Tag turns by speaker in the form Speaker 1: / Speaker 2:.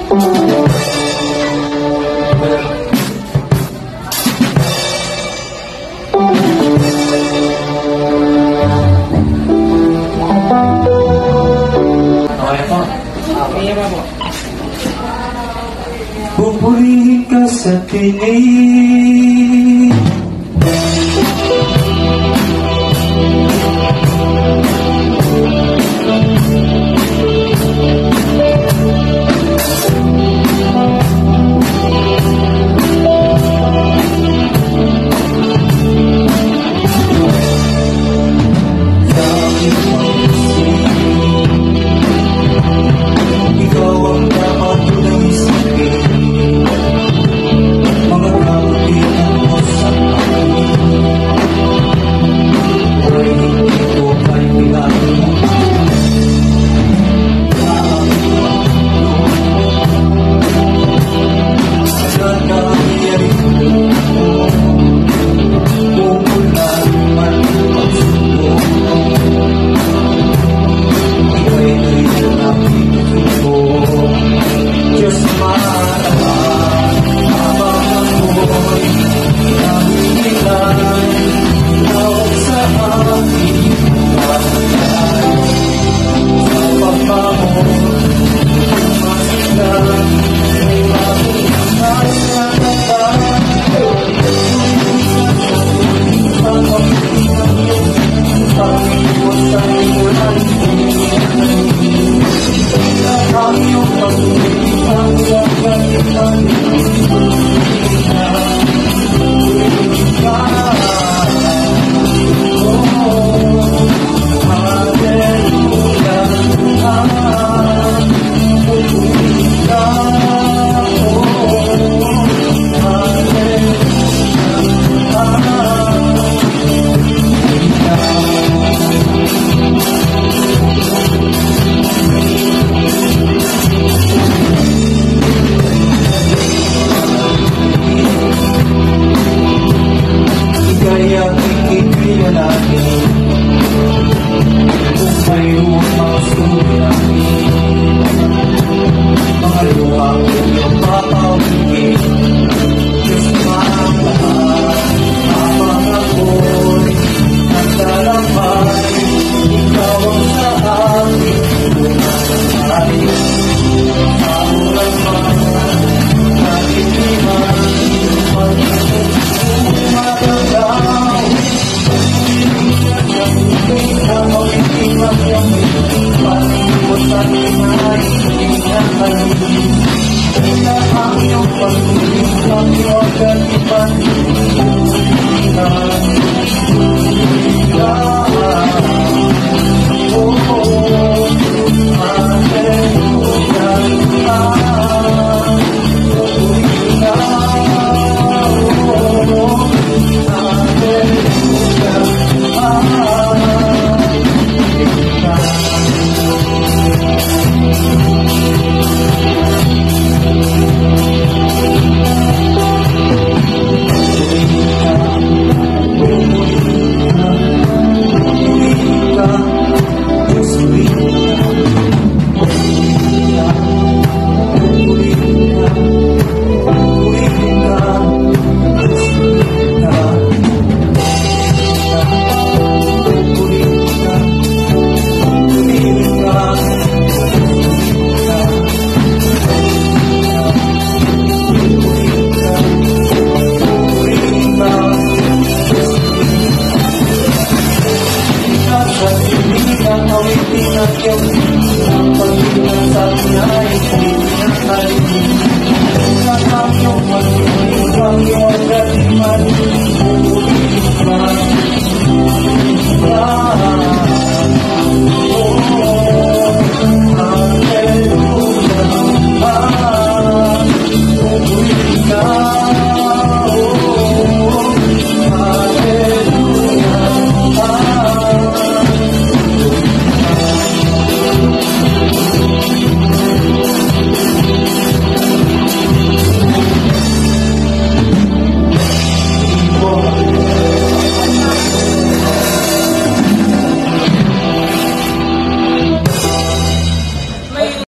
Speaker 1: Pupurihin ka sa tingin, ikaw ang dapat tulang isipin. Mga kautihan mo sa akin ay hindi ko kay pinagin. Agad na nangyari ko, umulan man magsundo. Ika'y narinig ang pinagsundo. Diyos malaman, habang ako'y nahihilay, tawag sa aking pasanay. Sa pagmamon, Masiglang, may mabuhay na naman. Pagpapitan yung pag-iwas sa imulan, ang iyong pag-ibig ang pagkatipan. Kaya ikikaya natin kung mayroong mga suliranin, mga luha kong iyong papawigin. Diyos malaman, habang ako'y naglalakbay, ikaw ang sa akin tunay. Sa ulan man, naliliman, pag-ibig umagalaw. Ang makikinig ang pag-ibig sa inay, pinakalit. Ina ang iyong pag-ibig, ang iyong katipan. Ang pag-ibig sa akin ay